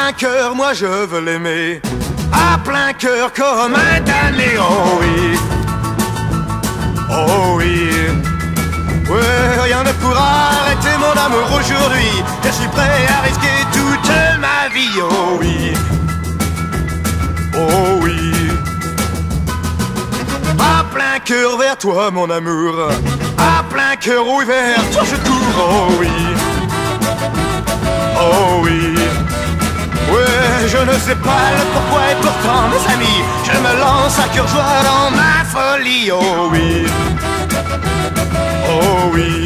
plein cœur, moi je veux l'aimer. À plein cœur comme un damné, oh oui. Oh oui. Ouais, rien ne pourra arrêter mon amour aujourd'hui. Je suis prêt à risquer toute ma vie, oh oui. Oh oui. À plein cœur vers toi mon amour. À plein cœur, oui, vers toi je cours, oh oui. Oh oui. Ouais, je ne sais pas le pourquoi et pourtant, mes amis, je me lance à cœur joie dans ma folie, oh oui. Oh oui.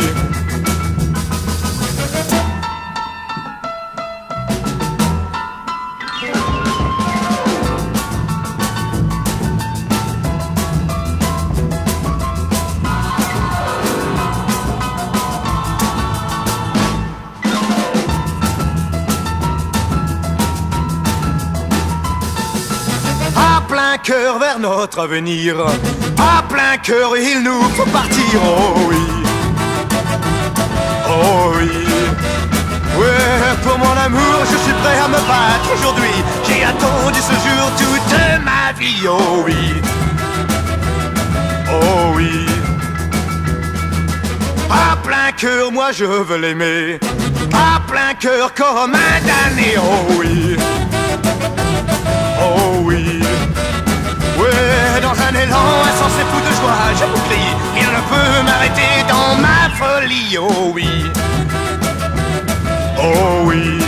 À plein cœur vers notre avenir. À plein cœur il nous faut partir, oh oui. Oh oui. Ouais, pour mon amour je suis prêt à me battre aujourd'hui. J'ai attendu ce jour toute ma vie, oh oui. Oh oui. À plein cœur moi je veux l'aimer. À plein cœur comme un damné, oh oui. Oh oui. Ouais, dans un élan insensé fou de joie, je vous crie, rien ne peut m'arrêter dans ma folie, oh oui. Oh oui.